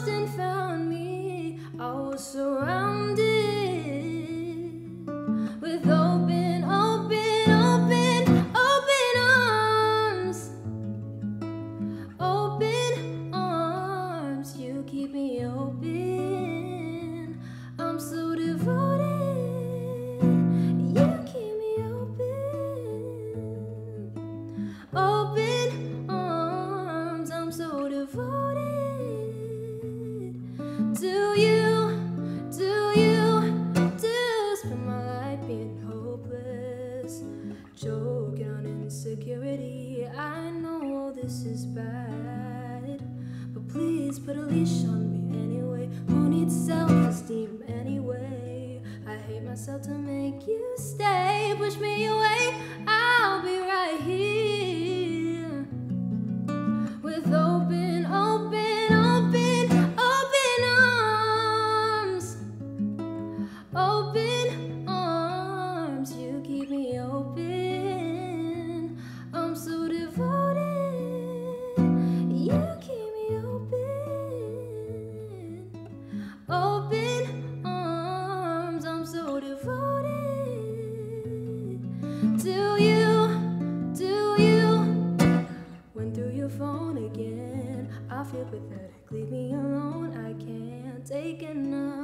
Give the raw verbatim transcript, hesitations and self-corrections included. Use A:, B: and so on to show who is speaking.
A: and found me, I was surrounded with open, open, open, open arms. Open arms, you keep me open. I'm so devoted, you keep me open. Open arms, I'm so devoted to you, to you, to spend my life being hopeless, joking on insecurity. I know this is bad, but please put a leash on me anyway. Who needs self-esteem anyway? I hate myself to make you stay. Push me away, I'll be right here with open, open, open, open arms. Open arms, you keep me open. I'm so devoted, you keep me open. Open arms, I'm so devoted to you, to you. Went through your phone again, I feel pathetic, leave me alone, I can't take enough.